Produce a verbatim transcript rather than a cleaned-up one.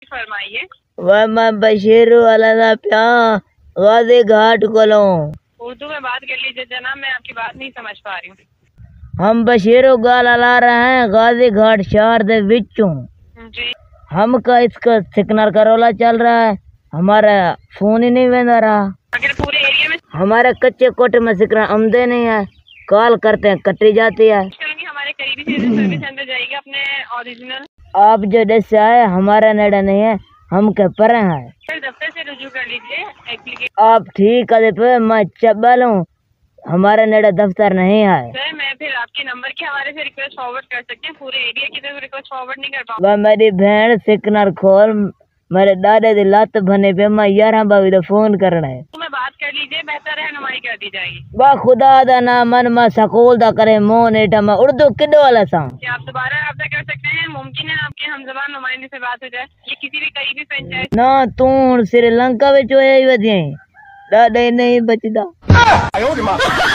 फरमाइए। वह मैं बशीर वाला प्या गाजी घाट को उर्दू में बात कर लीजिए जनाब, मैं आपकी बात नहीं समझ पा रही हूँ। हम बशीर गाल ला रहे हैं गाजी घाट शहर दे विचों जी। हम का इसका सिग्नल करोला चल रहा है, हमारा फोन ही नहीं बंद रहा। अगर पूरे एरिया में हमारे कच्चे कोटे में सिग्नल आमदे नहीं है, कॉल करते हैं कटी जाती है। हमारे करीबी सर्विस सेंटर जाएगी अपने ओरिजिनल। आप जो देश से आए हमारा नेड़ा नहीं है, हम के परे हैं। फिर दफ्तर से रुजू कर लीजिए एप्लीकेशन। आप ठीक है पे मैं चब्बल हूँ, हमारा नेड़ा दफ्तर नहीं है। सर मैं फिर आपके नंबर के हमारे से रिक्वेस्ट फॉरवर्ड कर सकते हैं, पूरे एरिया की तरफ रिक्वेस्ट फॉरवर्ड नहीं कर पाऊंगा। वह मेरी बहन सिकनर खोल मेरे दादे दी लत बने पे मैं यार बाबी तो फोन करना है। तो मैं बात कर लीजिए, बेहतर रहनुमाई कर दी जाएगी। वाह खुदा दा ना मन में सकूल दा करे मोह नेटा में उर्दू किदो वाला सा। क्या आप दोबारा रब्ता कर सकते हैं? मुमकिन है आपके हम जबान नुमाइंदे से बात हो जाए, ये किसी भी करीबी फ्रेंचाइज ना तू श्रीलंका में जो है दादे नहीं बचदा।